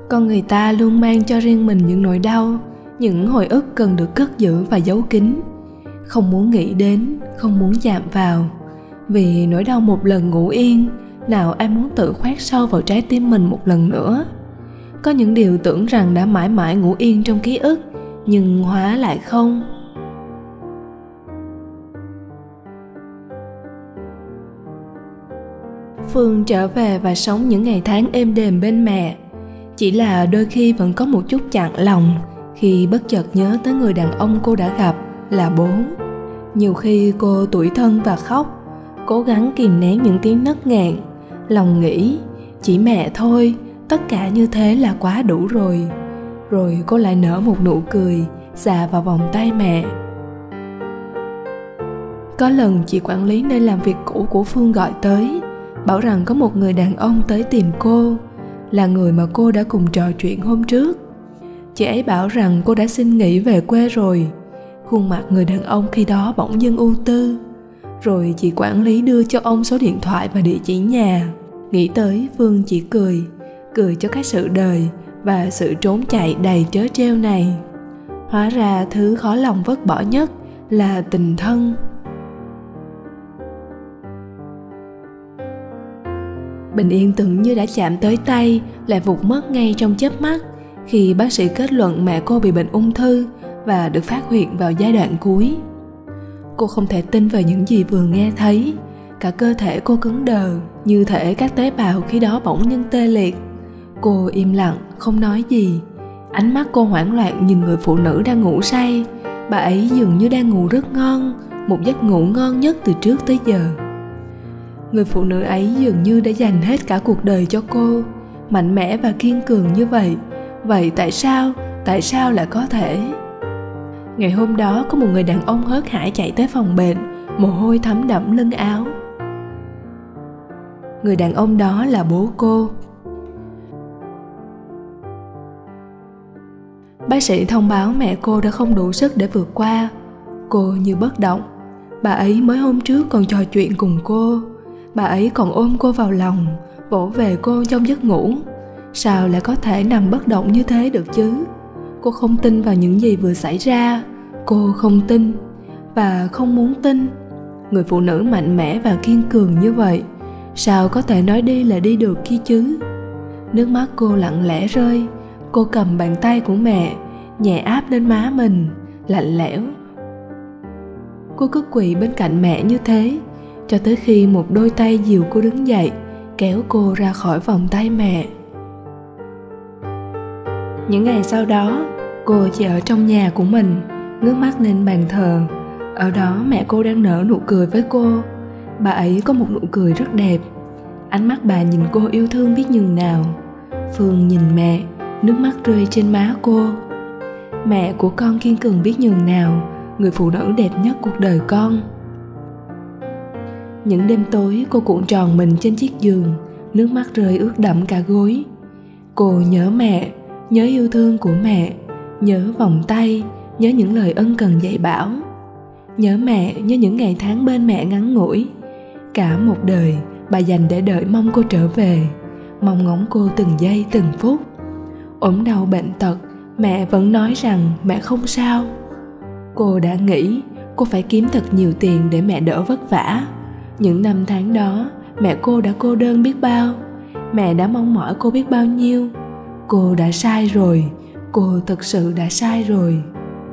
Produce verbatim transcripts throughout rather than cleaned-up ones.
Con người ta luôn mang cho riêng mình những nỗi đau, những hồi ức cần được cất giữ và giấu kín. Không muốn nghĩ đến, không muốn chạm vào. Vì nỗi đau một lần ngủ yên, nào ai muốn tự khoét sâu vào trái tim mình một lần nữa. Có những điều tưởng rằng đã mãi mãi ngủ yên trong ký ức, nhưng hóa lại không. Phương trở về và sống những ngày tháng êm đềm bên mẹ. Chỉ là đôi khi vẫn có một chút chạnh lòng khi bất chợt nhớ tới người đàn ông cô đã gặp là bố. Nhiều khi cô tủi thân và khóc, cố gắng kìm nén những tiếng nấc nghẹn. Lòng nghĩ, chỉ mẹ thôi, tất cả như thế là quá đủ rồi. Rồi cô lại nở một nụ cười, xà vào vòng tay mẹ. Có lần chị quản lý nơi làm việc cũ của Phương gọi tới, bảo rằng có một người đàn ông tới tìm cô, là người mà cô đã cùng trò chuyện hôm trước. Chị ấy bảo rằng cô đã xin nghỉ về quê rồi. Khuôn mặt người đàn ông khi đó bỗng dưng ưu tư. Rồi chị quản lý đưa cho ông số điện thoại và địa chỉ nhà. Nghĩ tới, Phương chỉ cười, cười cho cái sự đời và sự trốn chạy đầy trớ trêu này. Hóa ra thứ khó lòng vứt bỏ nhất là tình thân. Bình yên tưởng như đã chạm tới tay lại vụt mất ngay trong chớp mắt khi bác sĩ kết luận mẹ cô bị bệnh ung thư và được phát hiện vào giai đoạn cuối. Cô không thể tin vào những gì vừa nghe thấy. Cả cơ thể cô cứng đờ, như thể các tế bào khi đó bỗng dưng tê liệt. Cô im lặng, không nói gì. Ánh mắt cô hoảng loạn nhìn người phụ nữ đang ngủ say. Bà ấy dường như đang ngủ rất ngon, một giấc ngủ ngon nhất từ trước tới giờ. Người phụ nữ ấy dường như đã dành hết cả cuộc đời cho cô, mạnh mẽ và kiên cường như vậy. Vậy tại sao, tại sao lại có thể? Ngày hôm đó có một người đàn ông hớt hải chạy tới phòng bệnh, mồ hôi thấm đẫm lưng áo. Người đàn ông đó là bố cô. Bác sĩ thông báo mẹ cô đã không đủ sức để vượt qua. Cô như bất động. Bà ấy mới hôm trước còn trò chuyện cùng cô. Bà ấy còn ôm cô vào lòng, vỗ về cô trong giấc ngủ. Sao lại có thể nằm bất động như thế được chứ? Cô không tin vào những gì vừa xảy ra. Cô không tin và không muốn tin. Người phụ nữ mạnh mẽ và kiên cường như vậy, sao có thể nói đi là đi được kia chứ? Nước mắt cô lặng lẽ rơi. Cô cầm bàn tay của mẹ, nhẹ áp lên má mình, lạnh lẽo. Cô cứ quỳ bên cạnh mẹ như thế, cho tới khi một đôi tay dìu cô đứng dậy, kéo cô ra khỏi vòng tay mẹ. Những ngày sau đó, cô chỉ ở trong nhà của mình, ngước mắt lên bàn thờ. Ở đó mẹ cô đang nở nụ cười với cô. Bà ấy có một nụ cười rất đẹp. Ánh mắt bà nhìn cô yêu thương biết nhường nào. Phương nhìn mẹ, nước mắt rơi trên má cô. Mẹ của con kiên cường biết nhường nào, người phụ nữ đẹp nhất cuộc đời con. Những đêm tối cô cuộn tròn mình trên chiếc giường, nước mắt rơi ướt đẫm cả gối. Cô nhớ mẹ, nhớ yêu thương của mẹ, nhớ vòng tay, nhớ những lời ân cần dạy bảo. Nhớ mẹ, nhớ những ngày tháng bên mẹ ngắn ngủi. Cả một đời bà dành để đợi mong cô trở về, mong ngóng cô từng giây từng phút. Ốm đau bệnh tật, mẹ vẫn nói rằng mẹ không sao. Cô đã nghĩ cô phải kiếm thật nhiều tiền để mẹ đỡ vất vả. Những năm tháng đó, mẹ cô đã cô đơn biết bao. Mẹ đã mong mỏi cô biết bao nhiêu. Cô đã sai rồi, cô thực sự đã sai rồi.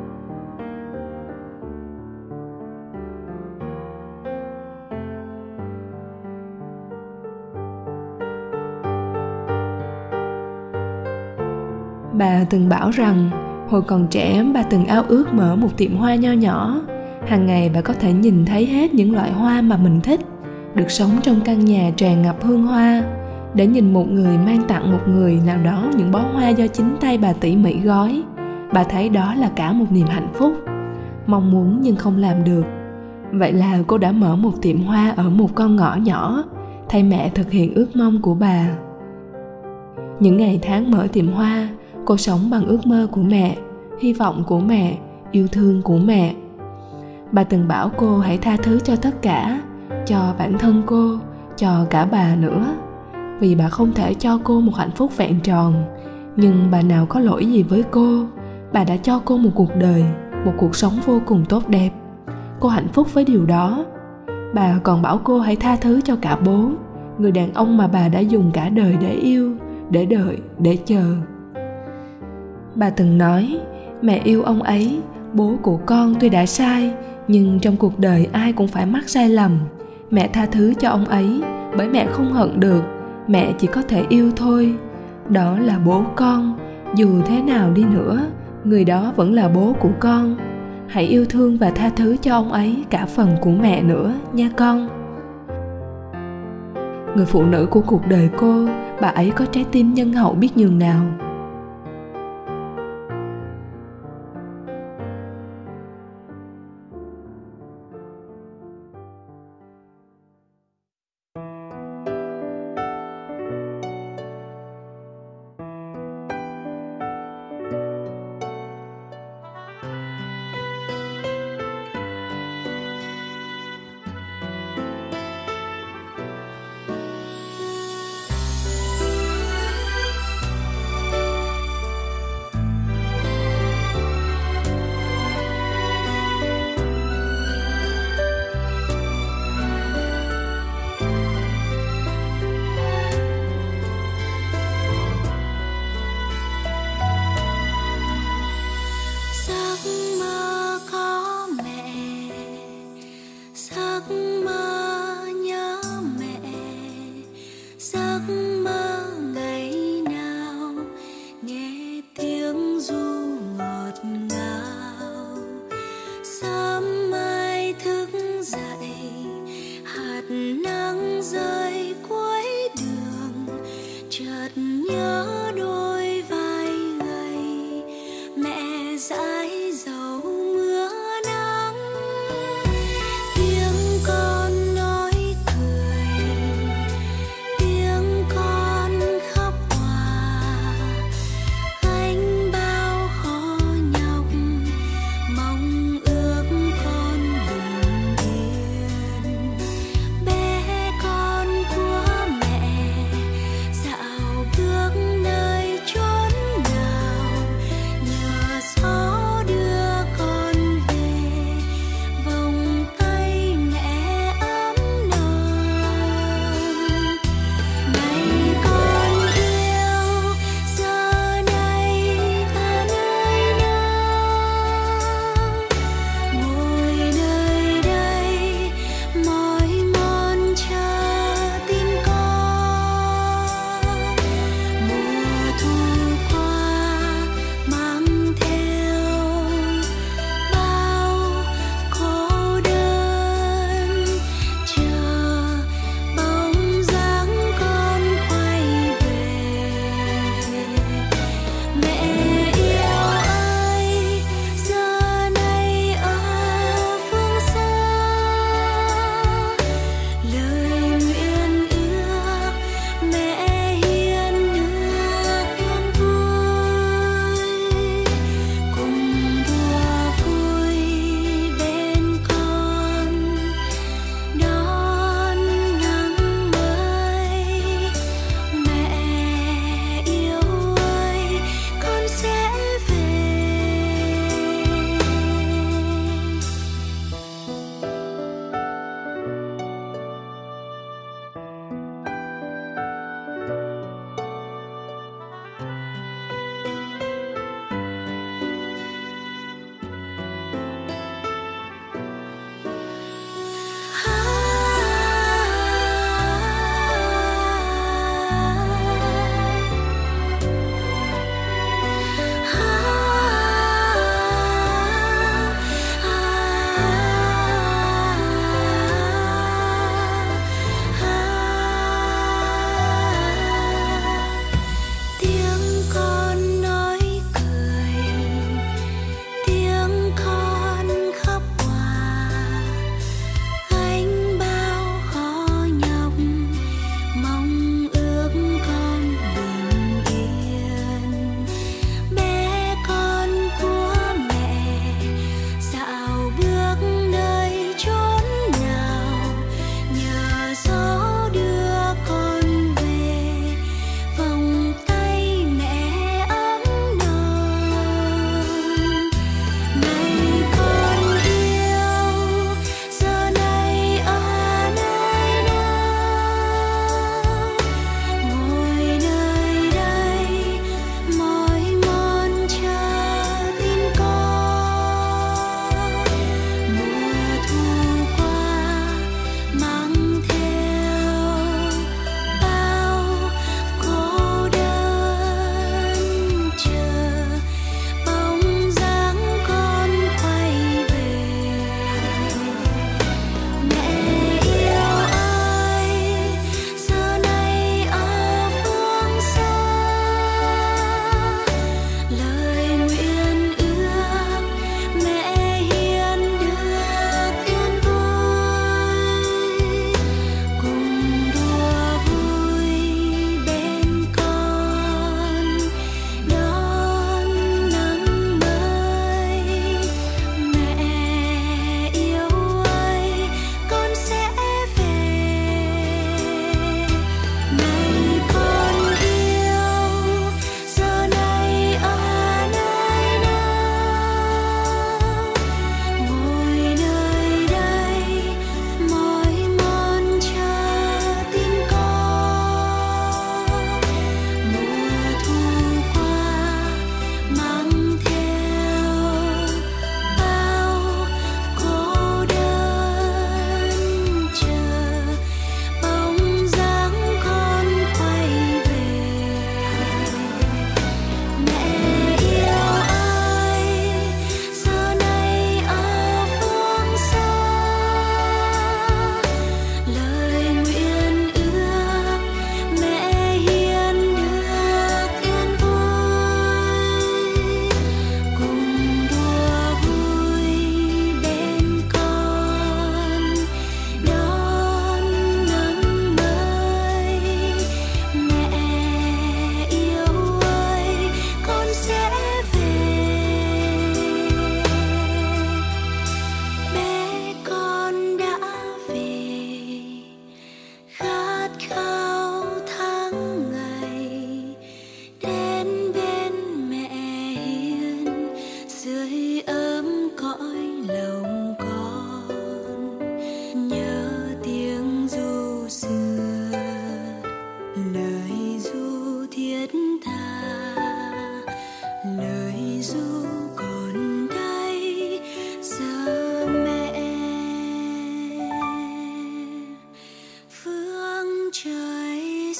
Bà từng bảo rằng hồi còn trẻ bà từng ao ước mở một tiệm hoa nho nhỏ. Hàng ngày bà có thể nhìn thấy hết những loại hoa mà mình thích, được sống trong căn nhà tràn ngập hương hoa, để nhìn một người mang tặng một người nào đó những bó hoa do chính tay bà tỉ mỉ gói. Bà thấy đó là cả một niềm hạnh phúc. Mong muốn nhưng không làm được. Vậy là cô đã mở một tiệm hoa ở một con ngõ nhỏ, thay mẹ thực hiện ước mong của bà. Những ngày tháng mở tiệm hoa, cô sống bằng ước mơ của mẹ, hy vọng của mẹ, yêu thương của mẹ. Bà từng bảo cô hãy tha thứ cho tất cả, cho bản thân cô, cho cả bà nữa. Vì bà không thể cho cô một hạnh phúc vẹn tròn, Nhưng bà nào có lỗi gì với cô. Bà đã cho cô một cuộc đời, một cuộc sống vô cùng tốt đẹp. Cô hạnh phúc với điều đó. Bà còn bảo cô hãy tha thứ cho cả bố, người đàn ông mà bà đã dùng cả đời để yêu, để đợi, để chờ. Bà từng nói, mẹ yêu ông ấy, bố của con tuy đã sai, nhưng trong cuộc đời ai cũng phải mắc sai lầm. Mẹ tha thứ cho ông ấy, bởi mẹ không hận được, mẹ chỉ có thể yêu thôi. Đó là bố con, dù thế nào đi nữa, người đó vẫn là bố của con. Hãy yêu thương và tha thứ cho ông ấy cả phần của mẹ nữa nha con. Người phụ nữ của cuộc đời cô, bà ấy có trái tim nhân hậu biết nhường nào. Tiếng con nói cười, tiếng con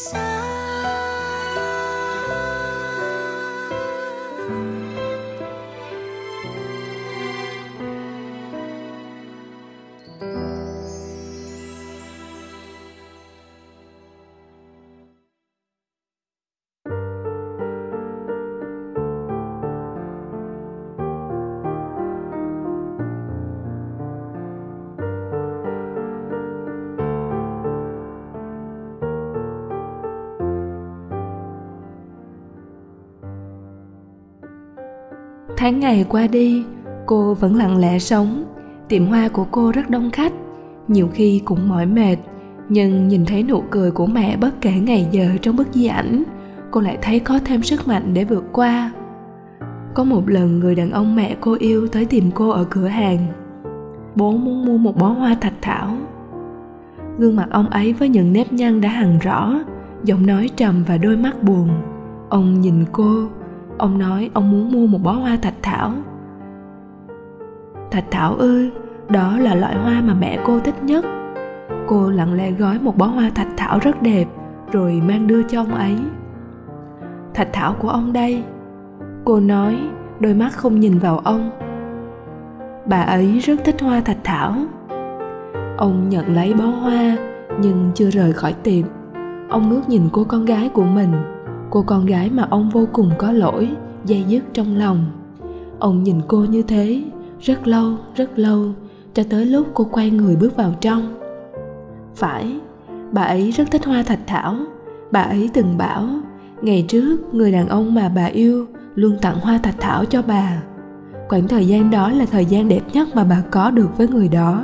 xa. Tháng ngày qua đi, cô vẫn lặng lẽ sống. Tiệm hoa của cô rất đông khách, nhiều khi cũng mỏi mệt, nhưng nhìn thấy nụ cười của mẹ bất kể ngày giờ trong bức di ảnh, cô lại thấy có thêm sức mạnh để vượt qua. Có một lần người đàn ông mẹ cô yêu tới tìm cô ở cửa hàng. Bố muốn mua một bó hoa thạch thảo. Gương mặt ông ấy với những nếp nhăn đã hằn rõ, giọng nói trầm và đôi mắt buồn. Ông nhìn cô, ông nói ông muốn mua một bó hoa thạch thảo. Thạch thảo ư? Đó là loại hoa mà mẹ cô thích nhất. Cô lặng lẽ gói một bó hoa thạch thảo rất đẹp, rồi mang đưa cho ông ấy. Thạch thảo của ông đây, cô nói, đôi mắt không nhìn vào ông. Bà ấy rất thích hoa thạch thảo. Ông nhận lấy bó hoa, nhưng chưa rời khỏi tiệm. Ông ngước nhìn cô con gái của mình, cô con gái mà ông vô cùng có lỗi, day dứt trong lòng. Ông nhìn cô như thế, rất lâu, rất lâu, cho tới lúc cô quay người bước vào trong. Phải, bà ấy rất thích hoa thạch thảo. Bà ấy từng bảo, ngày trước người đàn ông mà bà yêu luôn tặng hoa thạch thảo cho bà. Khoảng thời gian đó là thời gian đẹp nhất mà bà có được với người đó.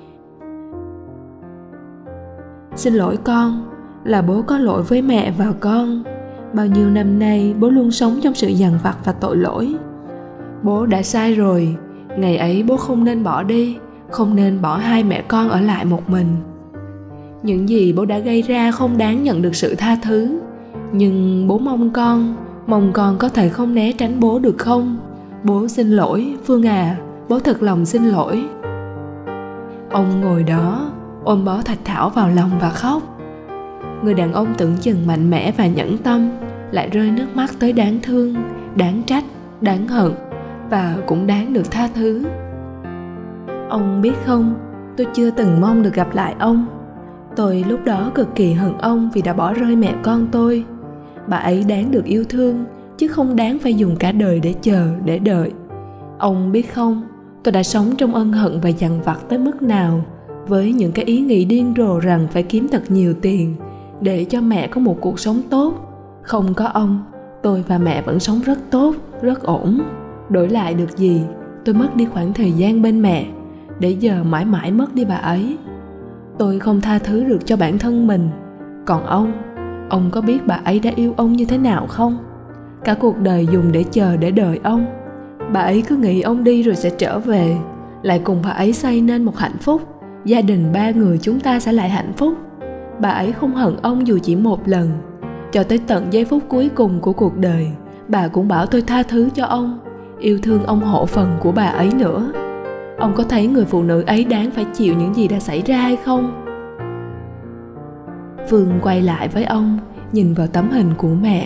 Xin lỗi con, là bố có lỗi với mẹ và con. Bao nhiêu năm nay bố luôn sống trong sự dằn vặt và tội lỗi. Bố đã sai rồi. Ngày ấy bố không nên bỏ đi, không nên bỏ hai mẹ con ở lại một mình. Những gì bố đã gây ra không đáng nhận được sự tha thứ. Nhưng bố mong con, mong con có thể không né tránh bố được không? Bố xin lỗi, Phương à, bố thật lòng xin lỗi. Ông ngồi đó, ôm bó thạch thảo vào lòng và khóc. Người đàn ông tưởng chừng mạnh mẽ và nhẫn tâm, lại rơi nước mắt tới đáng thương, đáng trách, đáng hận, và cũng đáng được tha thứ. Ông biết không, tôi chưa từng mong được gặp lại ông. Tôi lúc đó cực kỳ hận ông vì đã bỏ rơi mẹ con tôi. Bà ấy đáng được yêu thương, chứ không đáng phải dùng cả đời để chờ, để đợi. Ông biết không, tôi đã sống trong ân hận và dằn vặt tới mức nào, với những cái ý nghĩ điên rồ rằng phải kiếm thật nhiều tiền để cho mẹ có một cuộc sống tốt. Không có ông, tôi và mẹ vẫn sống rất tốt, rất ổn. Đổi lại được gì? Tôi mất đi khoảng thời gian bên mẹ, để giờ mãi mãi mất đi bà ấy. Tôi không tha thứ được cho bản thân mình. Còn ông, ông có biết bà ấy đã yêu ông như thế nào không? Cả cuộc đời dùng để chờ, để đợi ông. Bà ấy cứ nghĩ ông đi rồi sẽ trở về, lại cùng bà ấy xây nên một hạnh phúc. Gia đình ba người chúng ta sẽ lại hạnh phúc. Bà ấy không hận ông dù chỉ một lần. Cho tới tận giây phút cuối cùng của cuộc đời, bà cũng bảo tôi tha thứ cho ông, yêu thương ông hộ phần của bà ấy nữa. Ông có thấy người phụ nữ ấy đáng phải chịu những gì đã xảy ra hay không? Phương quay lại với ông, nhìn vào tấm hình của mẹ.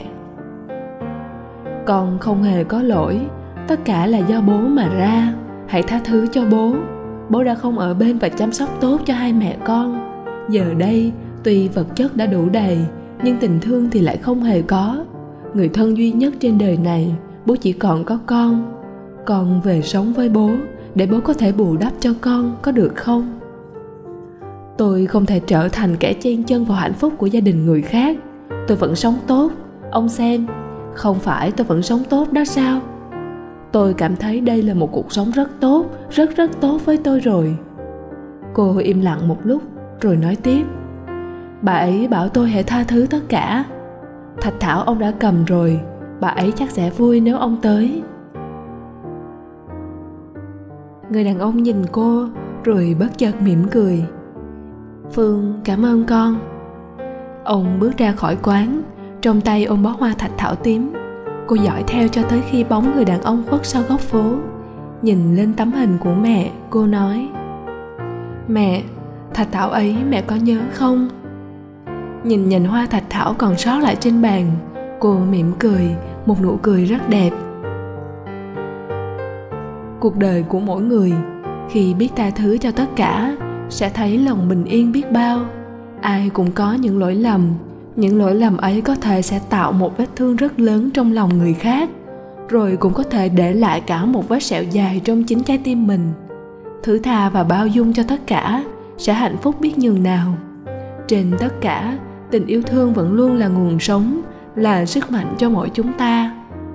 Con không hề có lỗi, tất cả là do bố mà ra. Hãy tha thứ cho bố. Bố đã không ở bên và chăm sóc tốt cho hai mẹ con. Giờ đây, tuy vật chất đã đủ đầy, nhưng tình thương thì lại không hề có. Người thân duy nhất trên đời này, bố chỉ còn có con. Con về sống với bố, để bố có thể bù đắp cho con, có được không? Tôi không thể trở thành kẻ chen chân vào hạnh phúc của gia đình người khác. Tôi vẫn sống tốt. Ông xem, không phải tôi vẫn sống tốt đó sao? Tôi cảm thấy đây là một cuộc sống rất tốt, rất rất tốt với tôi rồi. Cô im lặng một lúc, rồi nói tiếp. Bà ấy bảo tôi hãy tha thứ tất cả. Thạch thảo ông đã cầm rồi, bà ấy chắc sẽ vui nếu ông tới. Người đàn ông nhìn cô, rồi bất chợt mỉm cười. Phương, cảm ơn con. Ông bước ra khỏi quán, trong tay ôm bó hoa thạch thảo tím. Cô dõi theo cho tới khi bóng người đàn ông khuất sau góc phố. Nhìn lên tấm hình của mẹ, cô nói. Mẹ, thạch thảo ấy mẹ có nhớ không? Nhìn nhành hoa thạch thảo còn sót lại trên bàn, cô mỉm cười, một nụ cười rất đẹp. Cuộc đời của mỗi người, khi biết tha thứ cho tất cả, sẽ thấy lòng bình yên biết bao. Ai cũng có những lỗi lầm, những lỗi lầm ấy có thể sẽ tạo một vết thương rất lớn trong lòng người khác, rồi cũng có thể để lại cả một vết sẹo dài trong chính trái tim mình. Thứ tha và bao dung cho tất cả sẽ hạnh phúc biết nhường nào. Trên tất cả, tình yêu thương vẫn luôn là nguồn sống, là sức mạnh cho mỗi chúng ta.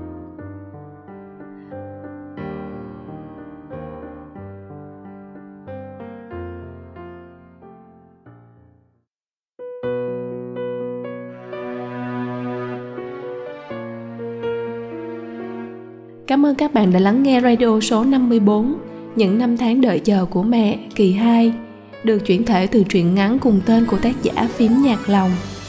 Cảm ơn các bạn đã lắng nghe radio số năm mươi bốn, Những năm tháng đợi chờ của mẹ, kỳ hai, được chuyển thể từ truyện ngắn cùng tên của tác giả Phím Nhạc Lòng.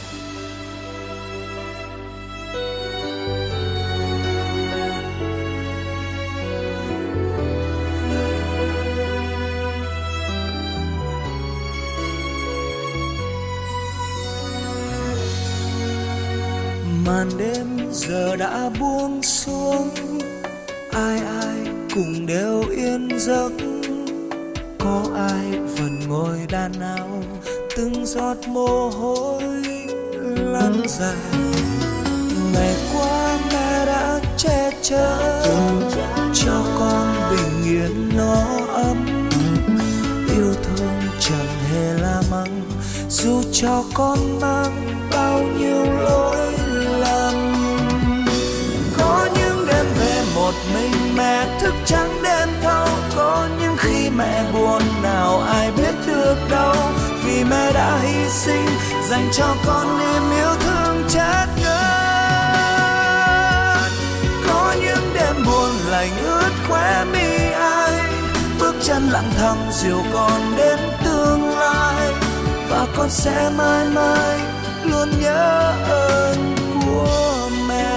Màn đêm giờ đã buông xuống, ai ai cùng đều yên giấc. Có ai vẫn ngồi đàn nào, từng giọt mồ hôi lăn dài. Ngày qua mẹ đã che chở cho con bình yên nó ấm. Yêu thương chẳng hề la mắng, dù cho con mang bao nhiêu lỗi lầm. Có những đêm về một mình mẹ thức trắng đêm thâu. Có những khi mẹ buồn nào ai biết được đâu, vì mẹ đã hy sinh dành cho con niềm yêu thương chất ngất. Có những đêm buồn lạnh ướt khóe mi ai, bước chân lặng thầm dìu con đến tương lai. Và con sẽ mãi mãi luôn nhớ ơn của mẹ.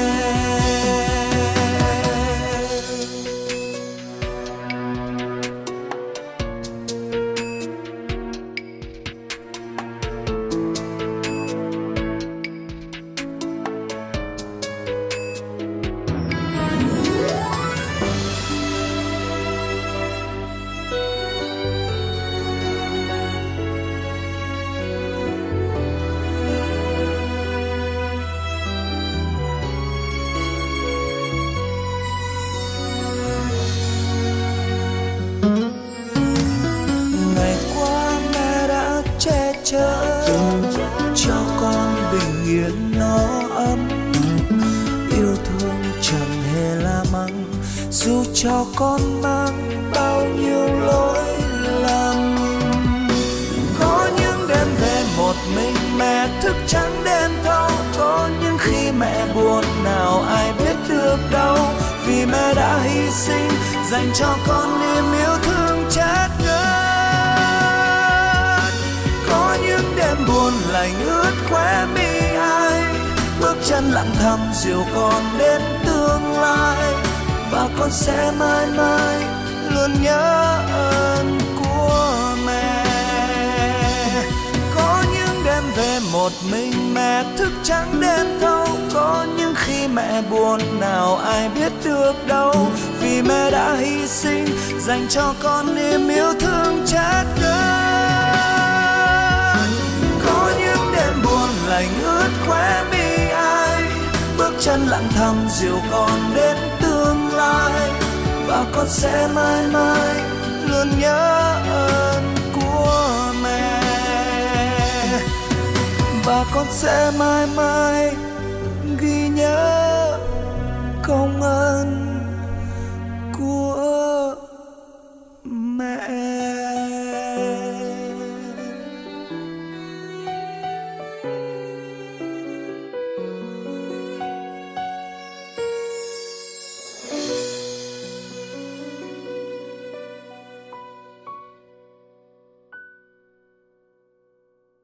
Cho con bình yên nó ấm. Yêu thương chẳng hề la mắng, dù cho con mang bao nhiêu lỗi lầm. Có những đêm về một mình mẹ thức trắng đêm thâu. Có những khi mẹ buồn nào ai biết được đâu, vì mẹ đã hy sinh dành cho con niềm yêu thương chất ngất. Buồn lạnh ướt khóe mi ai, bước chân lặng thầm dìu con đến tương lai. Và con sẽ mãi mãi luôn nhớ ơn của mẹ. Có những đêm về một mình mẹ thức trắng đêm thâu. Có những khi mẹ buồn nào ai biết được đâu, vì mẹ đã hy sinh dành cho con niềm yêu thương chất ngất. Lạnh ướt khóe mi ai, bước chân lặng thầm dìu con đến tương lai. Và con sẽ mãi mãi luôn nhớ ơn của mẹ. Và con sẽ mãi mãi ghi nhớ công ơn